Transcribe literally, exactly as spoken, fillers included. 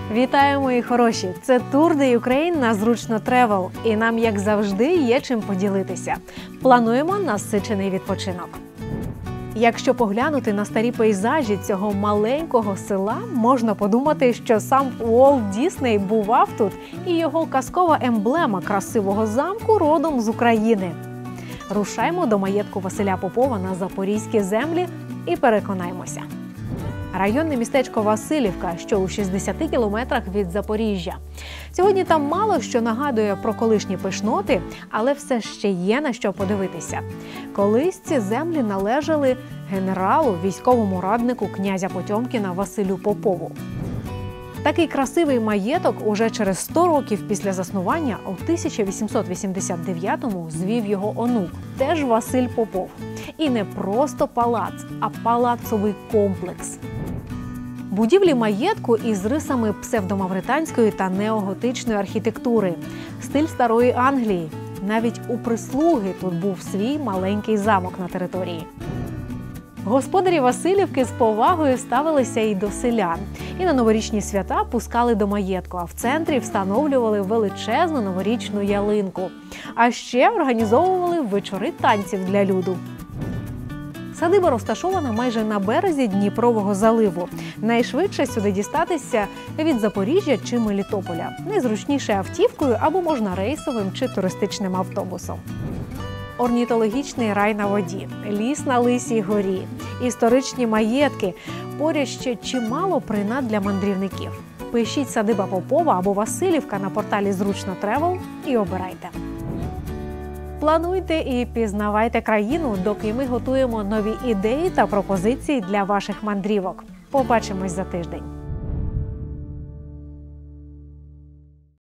Вітаю, мої хороші! Це Tour de Ukraine на Зручно Travel. І нам, як завжди, є чим поділитися. Плануємо насичений відпочинок. Якщо поглянути на старі пейзажі цього маленького села, можна подумати, що сам Уолт Дісней бував тут, і його казкова емблема красивого замку родом з України. Рушаймо до маєтку Василя Попова на Запорізькі землі і переконаймося. Районне містечко Василівка, що у шістдесяти кілометрах від Запоріжжя. Сьогодні там мало що нагадує про колишні пишноти, але все ще є на що подивитися. Колись ці землі належали генералу, військовому раднику князя Потьомкіна Василю Попову. Такий красивий маєток уже через сто років після заснування у тисяча вісімсот вісімдесят дев'ятому звів його онук, теж Василь Попов. І не просто палац, а палацовий комплекс. Будівлі маєтку із рисами псевдомавританської та неоготичної архітектури, стиль Старої Англії. Навіть у прислуги тут був свій маленький замок на території. Господарі Василівки з повагою ставилися і до селян. І на новорічні свята пускали до маєтку, а в центрі встановлювали величезну новорічну ялинку. А ще організовували вечори танців для люду. Садиба розташована майже на березі Дніпрового заливу. Найшвидше сюди дістатися від Запоріжжя чи Мелітополя. Найзручніше автівкою або можна рейсовим чи туристичним автобусом. Орнітологічний рай на воді, ліс на Лисій горі, історичні маєтки. Поряд ще чимало принад для мандрівників. Пишіть «Садиба Попова» або «Василівка» на порталі «Зручно Travel» і обирайте. Плануйте і пізнавайте країну, доки ми готуємо нові ідеї та пропозиції для ваших мандрівок. Побачимось за тиждень.